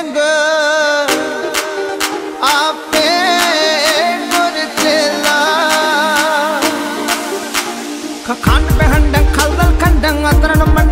हेंग आपे गुरचेला खखान पे हंडंग खलदल खंडंग अतरन मन